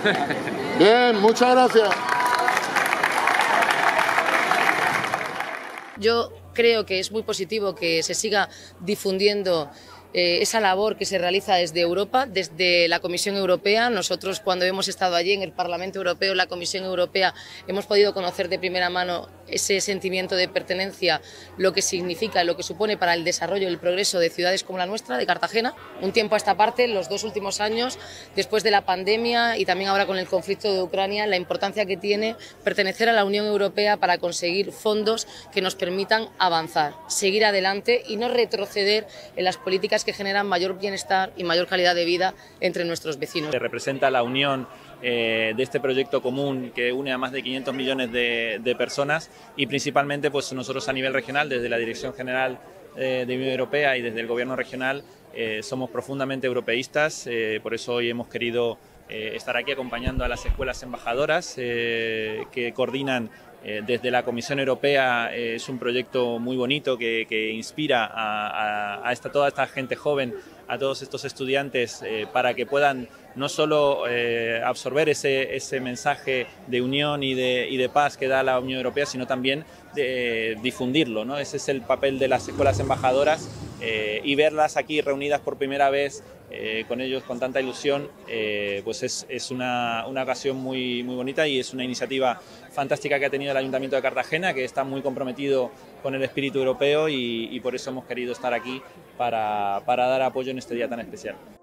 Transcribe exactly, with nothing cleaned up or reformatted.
Bien, muchas gracias. Yo creo que es muy positivo que se siga difundiendo eh, esa labor que se realiza desde Europa, desde la Comisión Europea. Nosotros, cuando hemos estado allí en el Parlamento Europeo, la Comisión Europea, hemos podido conocer de primera mano ese sentimiento de pertenencia, lo que significa, lo que supone para el desarrollo y el progreso de ciudades como la nuestra, de Cartagena. Un tiempo a esta parte, los dos últimos años, después de la pandemia y también ahora con el conflicto de Ucrania, la importancia que tiene pertenecer a la Unión Europea para conseguir fondos que nos permitan avanzar, seguir adelante y no retroceder en las políticas que generan mayor bienestar y mayor calidad de vida entre nuestros vecinos. Representa la unión eh, de este proyecto común que une a más de quinientos millones de, de personas y principalmente pues nosotros a nivel regional, desde la Dirección General eh, de Unión Europea y desde el Gobierno regional, eh, somos profundamente europeístas, eh, por eso hoy hemos querido eh, estar aquí acompañando a las escuelas embajadoras eh, que coordinan Eh, desde la Comisión Europea. Eh, es un proyecto muy bonito que, que inspira a, a, a esta, toda esta gente joven, a todos estos estudiantes, eh, para que puedan no solo eh, absorber ese, ese mensaje de unión y de, y de paz que da la Unión Europea, sino también de, eh, difundirlo, ¿no? Ese es el papel de las escuelas embajadoras eh, y verlas aquí reunidas por primera vez eh, con ellos con tanta ilusión, eh, pues es, es una, una ocasión muy, muy bonita y es una iniciativa fantástica que ha tenido el Ayuntamiento de Cartagena, que está muy comprometido con el espíritu europeo y, y por eso hemos querido estar aquí para, para dar apoyo en este día tan especial.